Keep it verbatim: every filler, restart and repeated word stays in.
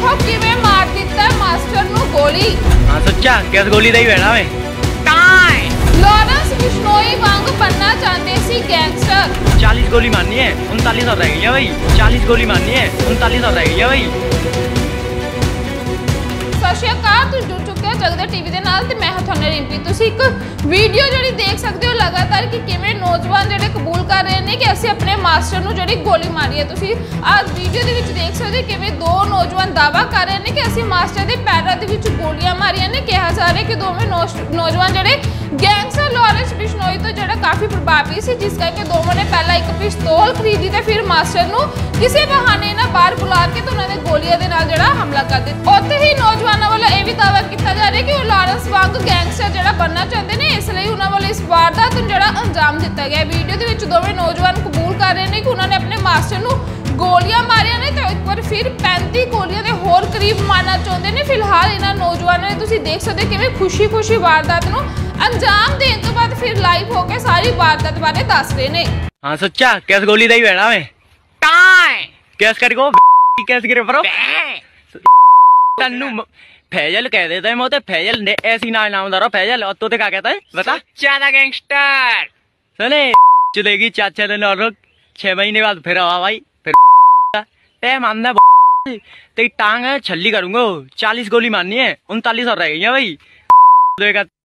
देखो किवें मार दिता है मास्टर नू गोली। हाँ सच्चा किस गोली दा ही बैठा मैं। लॉरेंस बिश्नोई वांग बनना चाहते सी गैंगस्टर। चालीस गोली मारनी है उनतालीस और रह गई है भाई। चालीस गोली मारनी है उनतालीस और रह गई है भाई। सत श्री अकाल, तुसीं जुड़ चुके हो जगदे टीवी दे नाल ते मैं हां तुहानू रिंपी। तुसीं एक वीडियो जिहड़ी देख सकदे हो लगातार कि किवें नौजवान जिहड़े कबूल कर रहे ने कि असीं अपने मास्टर नू जिहड़ी गोली मारी है। तुसीं आज वीडियो दे विच देख सकदे हो किवें दो नौजवान दावा कर रहे ने कि असीं मास्टर दे पैरां दे विच गोलियां मारियां ने। कहा जा रहा है कि दोवें नौजवान जिहड़े गैंगस्टर लॉरेंस बिश्नोई तो जिहड़ा काफ़ी प्रभावी सी, जिस करके दोवां ने पहला एक पिस्तौल खरीदी ते फिर मास्टर नू किसी बहाने ना बाहर बुला के तो उन्होंने गोलियां दे नाल जिहड़ा हमला कर दित्ता। उत्थे ही नौजवानों वालों यह भी दावा किया जा रहा है कि वो लॉरेंस वांग गैंगस्टर जिहड़ा बनना चाहते हैं, इसलिए उन्होंने वालों इस वारदात नूं जिहड़ा अंजाम दिता गया। वीडियो दे विच दोवें नौजवान कबूल कर रहे हैं कि उन्होंने अपने मास्टर नू गोलियां मारियां ने तो एक बार फिर पैंती गोलियां दे होर करीब मारना चाहते हैं। फिलहाल इन्हां नौजवानों ने तुसीं देख सकते हो किवें खुशी खुशी वारदात नूं अंजाम देने तो बाद फिर लाइव होकर सारी वारदात बारे दस रहे ने। हाँ सच्चा किस गोली दा ही बैठा मैं। कैस कर गो कैस गिरे परो तन्नू फैजल कह देता है मोते। फैजल ने ऐसी ना नामदार फैजल और तो क्या कहता है बता। ज्यादा गैंगस्टर सुने चलेगी चाचा ने और छह महीने बाद फिर आवा भाई फिर ते मानना तेरी टांग है छल्ली करूंगा। चालीस गोली मारनी है उनतालीस और रह गई है भाई।